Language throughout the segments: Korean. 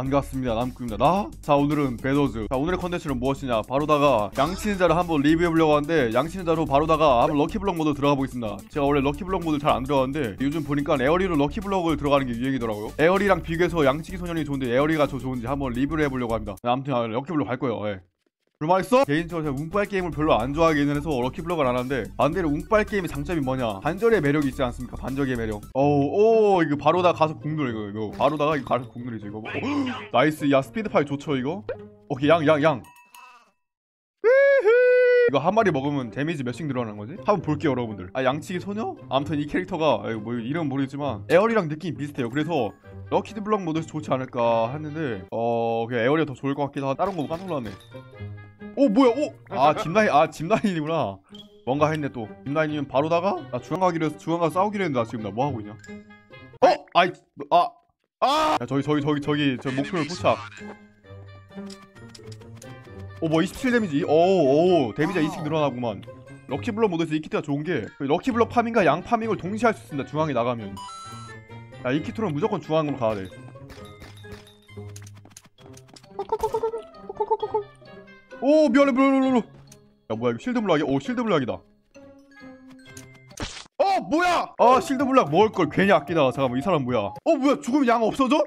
반갑습니다. 남구입니다. 자, 오늘은 배더즈. 자, 오늘의 컨텐츠는 무엇이냐, 바로다가 양치는자를 한번 리뷰해보려고 하는데, 양치는자로 바로다가 한번 럭키블럭 모드 들어가 보겠습니다. 제가 원래 럭키블럭 모드 잘 안 들어가는데 요즘 보니까 에어리로 럭키블럭을 들어가는 게 유행이더라고요. 에어리랑 비교해서 양치기 소년이 좋은데 에어리가 더 좋은지 한번 리뷰를 해보려고 합니다. 아무튼 럭키블럭 갈 거예요. 예. 불만있어? 개인적으로 제가 운빨 게임을 별로 안 좋아하기는 해서 럭키블럭을 안 하는데, 반대로 운빨 게임의 장점이 뭐냐, 반절의 매력이 있지 않습니까? 반절의 매력. 오 이거 바로다 가서 국룰. 이거 바로다가 이거 가서 국룰이죠 이거. 나이스. 야, 스피드파이 좋죠 이거. 오케이. 양 이거 한 마리 먹으면 데미지 몇씩 늘어나는 거지? 한번 볼게요 여러분들. 양치기 소녀? 아무튼 이 캐릭터가 뭐 이름은 모르겠지만 에어리랑 느낌이 비슷해요. 그래서 럭키블럭 모드에서 좋지 않을까 했는데 그냥 에어리가 더 좋을 것 같기도 하고. 다른 거 깜짝 놀랐네. 오 뭐야. 짚라인이구나. 뭔가 했네 또. 짚라인이면 바로다가 나 중앙 가기로 해서 중앙 가서 싸우기로 했는데 나 지금 나 뭐 하고 있냐? 야, 저기 저 목표를 포착. 뭐 27 데미지. 오 데미지가 20 늘어나구만. 럭키블럭 모드에서 이 키트가 좋은게 럭키블럭 파밍과 양 파밍을 동시에 할 수 있습니다. 중앙에 나가면. 야, 이 키트로는 무조건 중앙으로 가야돼. 오 미안해. 야 뭐야 이거 실드 블락이야? 오 실드 블락이다. 뭐야. 실드 블락 먹을걸 괜히 아끼다가. 잠깐만 이 사람 뭐야. 뭐야 죽으면 양 없어져?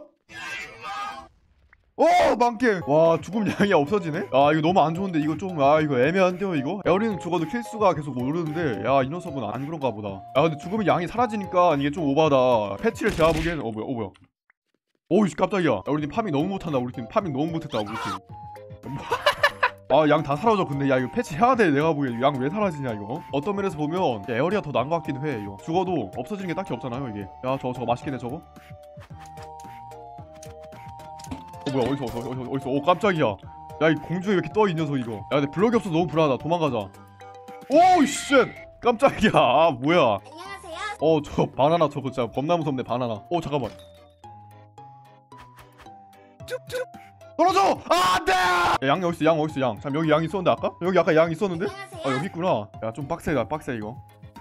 망게. 와 죽음 양이 없어지네? 이거 너무 안 좋은데. 이거 좀 이거 애매한데요 이거? 에어리는 죽어도 킬수가 계속 오르는데, 야 이 녀석은 안 그런가 보다. 야 근데 죽으면 양이 사라지니까 이게 좀 오바다. 패치를 제가 보기에는 뭐야. 오이씨 깜짝이야. 야, 우리 팀 파밍 너무 못한다. 우리 팀 파밍 너무 못했다 우리 팀. 양 다 사라져. 근데 야 이거 패치 해야 돼. 내가 보기엔 양 왜 사라지냐 이거. 어떤 면에서 보면 에어리가 더 나은 것 같기도 해. 이거 죽어도 없어지는 게 딱히 없잖아요 이게. 야 저거 맛있겠네 저거. 뭐야 어디서. 깜짝이야. 야 이 공중에 왜 이렇게 떠 이 녀석 이거. 야 근데 블럭이 없어서 너무 불안하다. 도망가자. 오쉣 깜짝이야. 뭐야. 안녕하세요. 저 바나나 저거 진짜 겁나 무섭네 바나나. 잠깐만. 떨어져! 안돼! 양 어딨어 양. 참 여기 양 있었는데 아까? 여기 아까 양 있었는데? 안녕하세요. 여기 있구나. 야 좀 빡세 이거.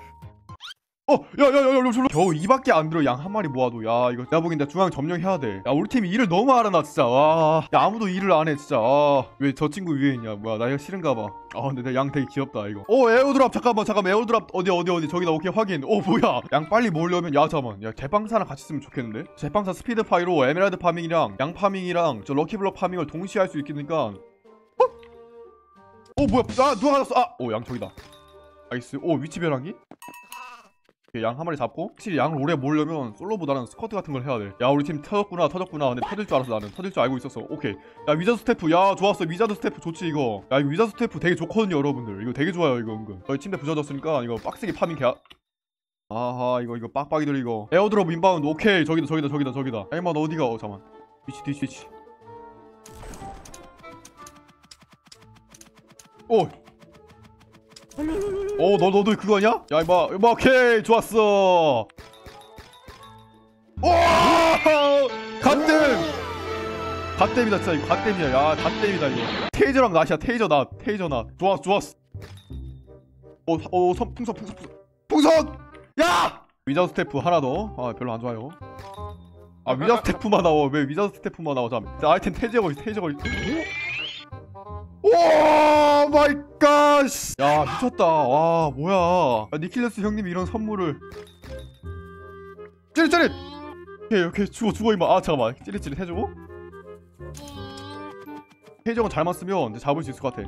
야, 겨우 이밖에 안 들어. 양 한 마리 모아도. 야 이거 내가 보기엔 중앙 점령해야 돼. 야 우리 팀이 일을 너무 안 하나 진짜. 야 아무도 일을 안 해 진짜. 왜 저 친구 위에 있냐. 뭐야 나 이거 싫은가 봐. 근데 내 양 되게 귀엽다 이거. 에어드랍 잠깐만 에어드랍 어디 저기다. 오케이 확인. 뭐야 양 빨리 모으려면 야 제빵사랑 같이 쓰면 좋겠는데. 제빵사 스피드파이로 에메랄드 파밍이랑 양 파밍이랑 저 럭키블럭 파밍을 동시에 할 수 있으니까. 뭐야 누가 가졌어. 양 저기다. 나이스. 위치 변환기. 양 한 마리 잡고. 확실히 양을 오래 모으려면 솔로보다는 스쿼트 같은 걸 해야 돼. 야 우리 팀 터졌구나. 근데 터질 줄 알았어. 나는 터질 줄 알고 있었어. 오케이. 야 위자드 스태프. 야 좋았어. 위자드 스태프 좋지 이거. 야 이거 위자드 스태프 되게 좋거든요 여러분들. 이거 되게 좋아요 이거 은근. 저희 침대 부서졌으니까 이거 빡세게 파밍 개. 아하 이거 빡빡이들 이거. 에어드롭 인바운드. 오케이 저기다. 야 임마 너 어디가. 잠깐만. 뒤치. 너도 그거 아니야? 야 임마 오케이 좋았어. 갓댐이다 진짜 이거. 갓댐이야. 야 갓댐이다 이거. 테이저랑 낫이야. 테이저 낫. 좋았어. 풍선. 야 위자드 스태프 하나 더. 별로 안 좋아요. 위자드 스태프만 나와. 왜 위자드 스태프만 나와. 잠 아이템 테이저가 오 마이 갓. 야 미쳤다. 와 뭐야. 니킬레스 형님이 이런 선물을. 찌릿. 오케이 죽어 임마. 잠깐만 찌릿 해주고. 테이저건 잘만 쓰면 이제 잡을 수 있을 것 같아.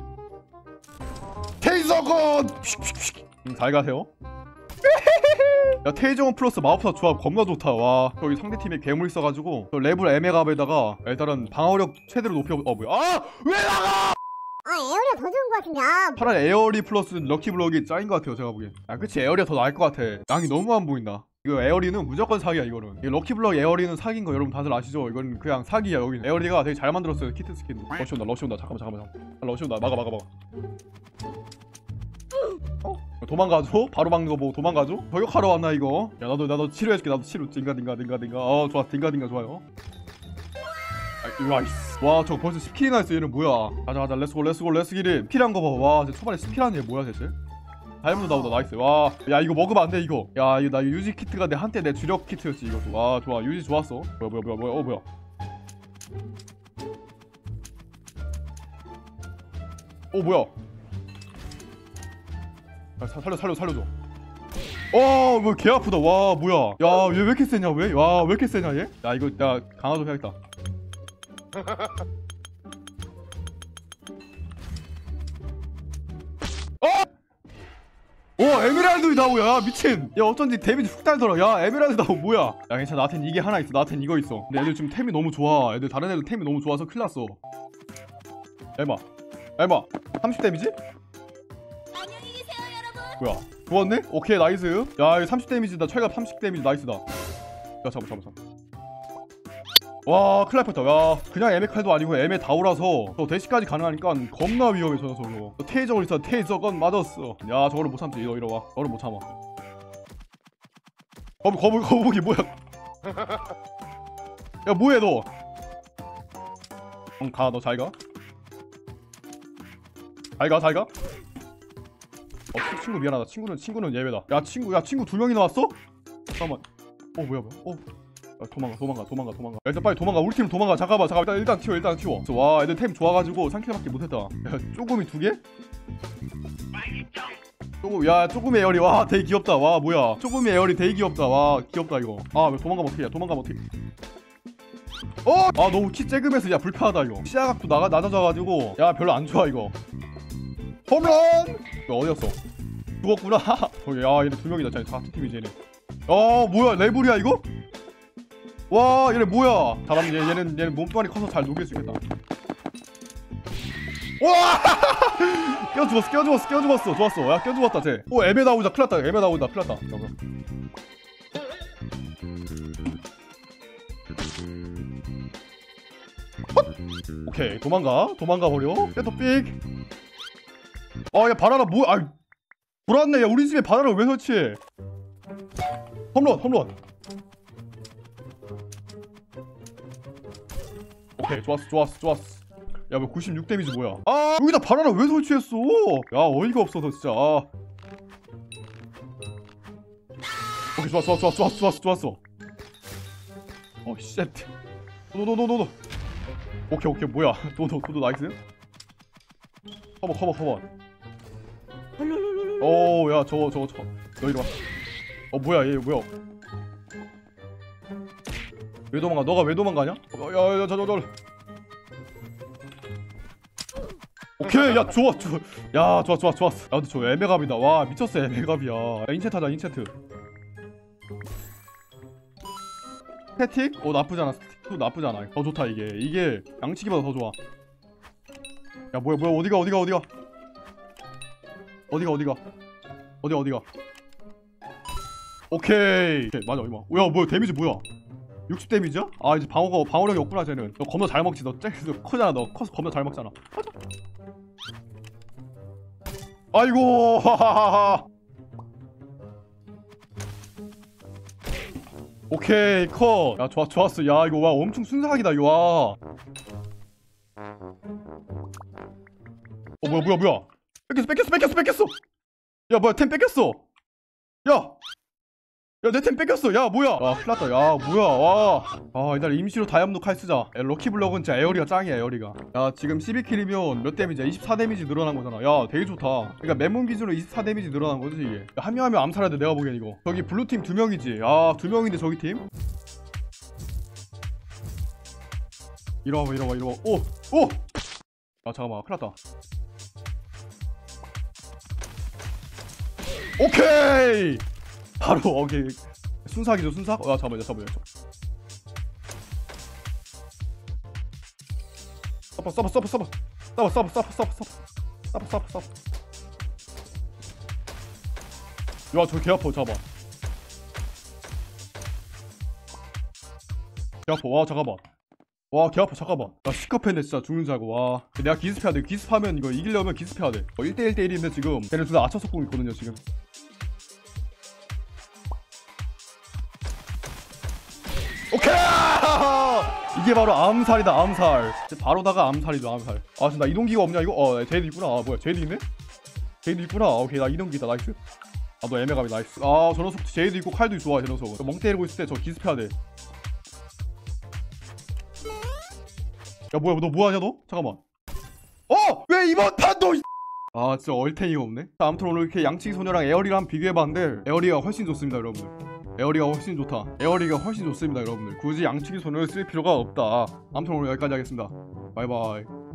테이저건 잘 가세요. 야 테이저건 플러스 마법사 조합 겁나 좋다. 와 저기 상대팀에 괴물 있어가지고 저 레벨 M갑에다가 일단은 방어력 최대로 높여. 뭐야. 왜 나가. 에어리가 더 좋은 것 같은데. 차라리 에어리 플러스 럭키블럭이 짱인 것 같아요 제가 보기엔. 그치 에어리가 더 나을 것 같아. 양이 너무 안 보인다. 이거 에어리는 무조건 사기야 이거는. 이 럭키블럭 에어리는 사기인 거 여러분 다들 아시죠? 이건 그냥 사기야. 여기는 에어리가 되게 잘 만들었어요 키트 스킨. 러시 온다. 잠깐만. 러시 온다. 막아. 도망가죠? 바로 막는 거 보고 도망가죠? 저격하러 왔나 이거? 야 나도 치료해줄게. 나도 치료. 딩가. 좋아. 딩가 좋아요. 나이스. 와 저거 벌써 10킬이나 했어. 얘는 뭐야. 가자 렛츠고 기린. 필요한 거 봐봐. 와 초반에 스피라는 얘 뭐야 대체. 다이아몬드 나오다. 나이스. 야 이거 먹으면 안돼 이거. 야 이거 나 유지 키트가 한때 내 주력 키트였지 이것도. 와 좋아 유지 좋았어. 뭐야. 뭐야? 야, 살려줘. 뭐 개 아프다. 와 뭐야? 야 얘 왜 이렇게 세냐 왜? 와 왜 이렇게 세냐 얘? 야 이거 야 강화 좀 해야겠다. 에메랄드 나오. 야 미친. 야 어쩐지 데미지 훅 달더라. 야 에메랄드 나오 뭐야? 야 괜찮아. 나한텐 이게 하나 있어. 나한텐 이거 있어. 근데 애들 지금 템이 너무 좋아. 애들 다른 애들 템이 너무 좋아서 큰일 났어. 에마 30 데미지? 안녕히 계세요, 여러분. 뭐야? 좋았네? 오케이 나이스. 야 이거 30 데미지다. 철갑 30 데미지 나이스다. 야 잡아. 와 큰일 날 뻔했다. 야 그냥 에메칼도 아니고 에메 다오라서 저 대시까지 가능하니까 겁나 위험해 저 녀석으로. 테이저건 있어. 테이저건 맞았어. 야 저거를 못 참지. 이리 와. 저거를 못 참아. 거북이 뭐야? 야 뭐해 너? 가 너 잘 가. 잘 가. 친구 미안하다. 친구는 예외다. 야 친구 2명이나 왔어? 잠깐만. 뭐야. 야, 도망가. 야, 일단 빨리 도망가. 우리 팀 도망가. 잠깐만. 일단 튀어. 와, 애들 템 좋아가지고 3킬밖에 못했다. 야, 쪼금이 2개? 쪼금이 에어리. 와, 되게 귀엽다. 와, 뭐야. 쪼금이 에어리 되게 귀엽다. 와, 귀엽다 이거. 왜 도망가면 어떡해. 너무 키 째금해서 야 불편하다 이거. 시야각도 낮아져가지고 야 별로 안 좋아 이거. 홈런! 야 어디였어? 죽었구나. 야 얘네 2명이다. 진짜 같은 팀이지 얘네. 뭐야 레블이야 이거? 와 얘네 뭐야? 잘하면 얘는 몸뚱아리 커서 잘 녹일 수 있겠다. 와! 껴죽었어. 좋았어. 야 껴죽었다 쟤. 에메 나오자. 큰일 났다. 오케이 도망가 버려. 깨도 삑. 야 바나나 뭐야? 불왔네. 야 우리 집에 바나나 왜 설치해? 홈런. 오케이 좋았어. 야 뭐 96 데미지 뭐야? 여기다 바나나 왜 설치했어? 야 어이가 없어서 진짜. 오케이 좋았어. 쉣. 노. 오케이 뭐야? 도도 나이스. 커버. 야 저거 너 이리 와. 뭐야 얘 뭐야? 왜 도망가? 너가 왜 도망가냐? 야 저 오케이 야 좋았어. 야 근데 저 에메갑이다. 와 미쳤어 에메갑이야. 야 인챈트 하자. 스태틱? 나쁘잖아. 스태틱도 나쁘잖아. 더 좋다 이게 양치기보다 더 좋아. 야 뭐야 어디가 오케이 맞아 이마. 야 뭐야 데미지 뭐야? 60 데미지야? 이제 방어력이 없구나 쟤는. 너 겁나 잘 먹지. 너 크잖아. 너 커서 겁나 잘 먹잖아. 아이고 하하하하. 오케이 컷. 야 좋았어. 야 이거 와 엄청 순삭이다 이거. 와 뭐야 뺏겼어. 야 뭐야 템 뺏겼어. 야 내 템 뺏겼어. 야 뭐야. 큰일났다. 야 뭐야. 이날 임시로 다이아몬드 칼 쓰자. 야, 럭키블럭은 진짜 에어리가 짱이야 에어리가. 야 지금 12킬이면 몇 데미지야? 24 데미지 늘어난 거잖아. 야 되게 좋다. 그러니까 맨몸 기준으로 24 데미지 늘어난 거지 이게. 야, 한 명 암살해야 돼 내가 보기엔 이거. 저기 블루팀 2명이지. 2명인데 저기 팀. 이리 와봐. 오! 잠깐만 큰일났다. 오케이! 바로 오케이. 순삭이죠 순삭? 잠깐만요. 서버. 야 저 개 아파. 잡아. 개 아파. 와 잠깐만. 와 개 아파. 잠깐만. 나 시커패네 진짜. 죽는 줄 알고. 와 내가 기습해야 돼. 기습하면 이거 이기려면 기습해야 돼. 1대1인데 지금 걔네 둘 다 아차 속공 있거든요 지금. 오케이! 이게 바로 암살이다 암살. 바로다가 암살이죠 암살. 지금 나 이동기가 없냐 이거? 제이드 있구나. 뭐야 제이드 있네? 제이드 있구나. 오케이 나 이동기다. 나이스. 너 애매감이 나이스. 저 녀석 제이드 있고 칼도 좋아. 저 녀석은 멍 때리고 있을 때 저 기습해야 돼. 야 뭐야 너 뭐하냐 너? 잠깐만. 왜 이번 판도 아 진짜 얼탱이가 없네. 자, 아무튼 오늘 이렇게 양치기 소녀랑 에어리를 한번 비교해봤는데 에어리가 훨씬 좋습니다 여러분들. 에어리가 훨씬 좋다. 에어리가 훨씬 좋습니다 여러분들. 굳이 양치기 소녀를 쓸 필요가 없다. 아무튼 오늘 여기까지 하겠습니다. 바이바이.